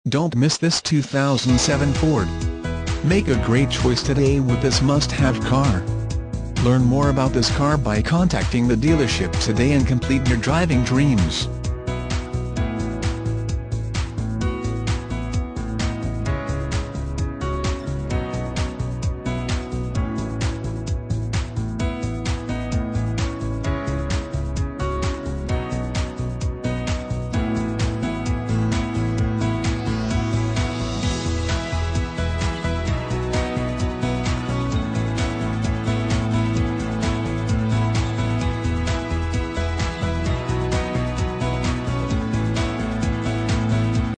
Don't miss this 2007 Ford. Make a great choice today with this must-have car. Learn more about this car by contacting the dealership today and complete your driving dreams.